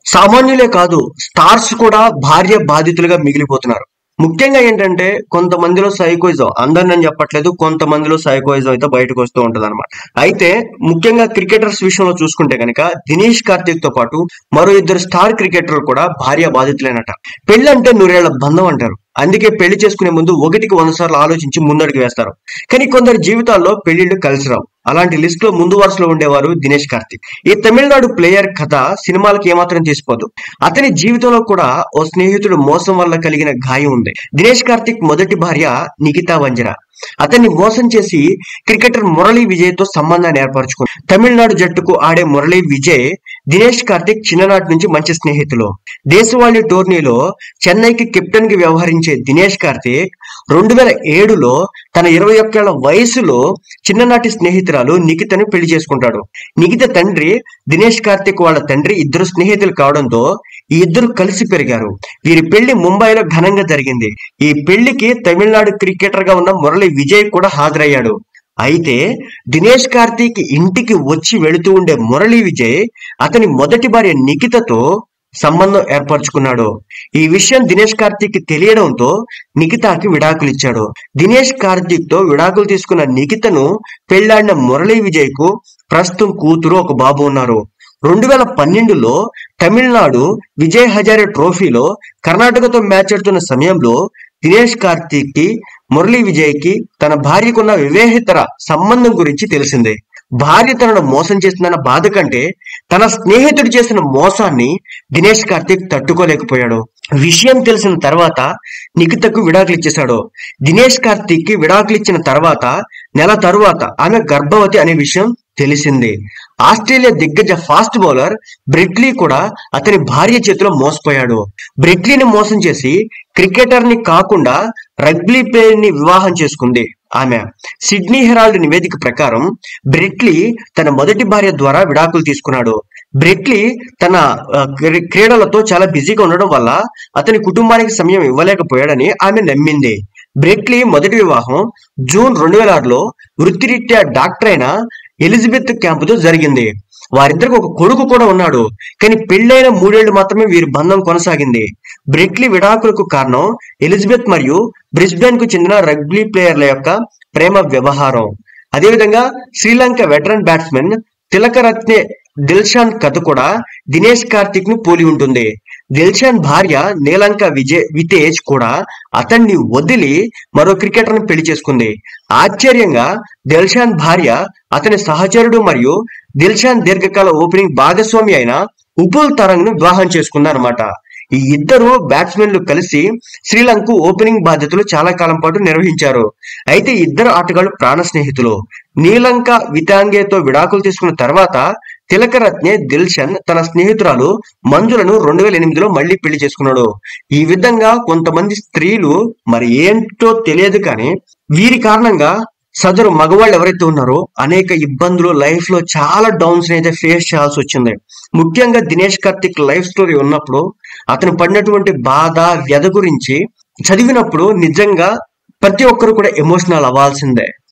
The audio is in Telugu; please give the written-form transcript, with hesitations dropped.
సామాన్యులే కాదు, స్టార్స్ కూడా భార్య బాధితులుగా మిగిలిపోతున్నారు. ముఖ్యంగా ఏంటంటే కొంతమందిలో సైకోయిజం, అందరిని చెప్పట్లేదు, కొంతమందిలో సైకోయిజం అయితే బయటకు వస్తూ ఉంటది అనమాట. అయితే ముఖ్యంగా క్రికెటర్స్ విషయంలో చూసుకుంటే కనుక దినేష్ కార్తీక్ తో పాటు మరో ఇద్దరు స్టార్ క్రికెటర్లు కూడా భార్య బాధితులేనట. పెళ్లి అంటే నూరేళ్ల బంధం అంటారు. అందుకే పెళ్లి చేసుకునే ముందు ఒకటికి 100 సార్లు ఆలోచించి ముందడుగు వేస్తారు. కానీ కొందరి జీవితాల్లో పెళ్లిళ్లు కలిసి రావు. అలాంటి లిస్ట్ లో ముందు వరుసలో ఉండేవారు దినేష్ కార్తీక్. ఈ తమిళనాడు ప్లేయర్ కథ సినిమాలకు ఏమాత్రం తీసిపోదు. అతని జీవితంలో కూడా ఓ స్నేహితుడు మోసం వల్ల కలిగిన గాయం ఉంది. దినేష్ కార్తీక్ మొదటి భార్య నిఖితా వంజరా. అతన్ని మోసం చేసి క్రికెటర్ మురళీ విజయ్ తో సంబంధాన్ని ఏర్పరచుకుంది. తమిళనాడు జట్టుకు ఆడే మురళీ విజయ్ దినేష్ కార్తీక్ చిన్ననాటి నుంచి మంచి స్నేహితులు. దేశవాళీ టోర్నీలో చెన్నైకి కెప్టెన్ కి వ్యవహరించే దినేష్ కార్తీక్ 2007లో తన 21 ఏళ్ల వయసులో చిన్ననాటి స్నేహితురాలు నిఖితని పెళ్లి చేసుకుంటాడు. నిఖిత తండ్రి దినేష్ కార్తీక్ వాళ్ళ తండ్రి ఇద్దరు స్నేహితులు కావడంతో ఈ ఇద్దరు కలిసి పెరిగారు. వీరి పెళ్లి ముంబైలో ఘనంగా జరిగింది. ఈ పెళ్లికి తమిళనాడు క్రికెటర్ గా ఉన్న మురళి విజయ్ కూడా హాజరయ్యాడు. అయితే దినేష్ కార్తీక్ ఇంటికి వచ్చి వెళుతూ ఉండే మురళీ విజయ్ అతని మొదటి భార్య నిఖితతో సంబంధం ఏర్పరచుకున్నాడు. ఈ విషయం దినేష్ కార్తీక్ తెలియడంతో నిఖితాకి విడాకులు ఇచ్చాడు. దినేష్ కార్తీక్ తో విడాకులు తీసుకున్న నిఖితను పెళ్లాడిన మురళీ విజయ్ కు ప్రస్తుతం కూతురు, ఒక బాబు ఉన్నారు. 2012లో తమిళనాడు విజయ్ హజారే ట్రోఫీలో కర్ణాటకతో మ్యాచ్ ఆడుతున్న సమయంలో దినేష్ కార్తీక్ కి మురళీ విజయ్ కి తన భార్యకున్న వివాహేతర సంబంధం గురించి తెలిసిందే. భార్య తనను మోసం చేసిందన్న బాధ కంటే తన స్నేహితుడు చేసిన మోసాన్ని దినేష్ కార్తీక్ తట్టుకోలేకపోయాడు. విషయం తెలిసిన తర్వాత నిఖితకు విడాకులు ఇచ్చేశాడు. దినేష్ కార్తీక్ కి విడాకులు ఇచ్చిన తర్వాత నెల తరువాత ఆమె గర్భవతి అనే విషయం తెలిసింది. ఆస్ట్రేలియా దిగ్గజ ఫాస్ట్ బౌలర్ బ్రెట్లీ కూడా అతని భార్య చేతిలో మోసపోయాడు. బ్రెట్లీని మోసం చేసి క్రికెటర్ ని కాకుండా రగ్బీ ప్లేయర్ ని వివాహం చేసుకుంది ఆమె. సిడ్నీ హెరాల్డ్ నివేదిక ప్రకారం బ్రెట్లీ తన మొదటి భార్య ద్వారా విడాకులు తీసుకున్నాడు. బ్రెట్లీ తన క్రీడలతో చాలా బిజీగా ఉండడం వల్ల అతని కుటుంబానికి సమయం ఇవ్వలేకపోయాడని ఆమె నమ్మింది. బ్రెట్లీ మొదటి వివాహం జూన్ 2006లో వృత్తిరీత్యా డాక్టర్ అయిన ఎలిజబెత్ క్యాంపుతో జరిగింది. వారిద్దరికి ఒక కొడుకు కూడా ఉన్నాడు. కానీ పెళ్లైన 3 ఏళ్లు మాత్రమే వీరి బంధం కొనసాగింది. బ్రెట్లీ విడాకులకు కారణం ఎలిజబెత్ మరియు బ్రిస్బేన్ కు చెందిన రగ్బీ ప్లేయర్ల యొక్క ప్రేమ వ్యవహారం. అదేవిధంగా శ్రీలంక వెటరన్ బ్యాట్స్మెన్ తిలకరత్నే దిల్షాన్ కథ కూడా దినేష్ కార్తీక్ ను పోలి ఉంటుంది. దిల్షాన్ భార్య నీలంక వితేజ్ కూడా అతన్ని వదిలి మరో క్రికెటర్ ని పెళ్లి చేసుకుంది. ఆశ్చర్యంగా దిల్షాన్ భార్య అతని సహచరుడు మరియు దిల్షాన్ దీర్ఘకాల ఓపెనింగ్ భాగస్వామి అయిన ఉపుల్ తరంగ్ ను వివాహం చేసుకుందన్నమాట. ఈ ఇద్దరు బ్యాట్స్మెన్లు కలిసి శ్రీలంక ఓపెనింగ్ బాధ్యతలు చాలా కాలం పాటు నిర్వహించారు. అయితే ఇద్దరు ఆటగాళ్లు ప్రాణ స్నేహితులు. నీలంక వితాంగేతో విడాకులు తీసుకున్న తర్వాత తిలకరత్నే దిల్షన్ తన స్నేహితురాలు మంజులను 2008లో మళ్లీ పెళ్లి చేసుకున్నాడు. ఈ విధంగా కొంతమంది స్త్రీలు మరి ఏంటో తెలియదు కానీ వీరి కారణంగా సదరు మగవాళ్ళు ఎవరైతే ఉన్నారో అనేక ఇబ్బందులు, లైఫ్ లో చాలా డౌన్స్ అయితే ఫేస్ చేయాల్సి వచ్చింది. ముఖ్యంగా దినేష్ కార్తీక్ లైఫ్ స్టోరీ ఉన్నప్పుడు అతను పడినటువంటి బాధ, వ్యధ గురించి చదివినప్పుడు నిజంగా ప్రతి ఒక్కరు కూడా ఎమోషనల్ అవ్వాల్సిందే.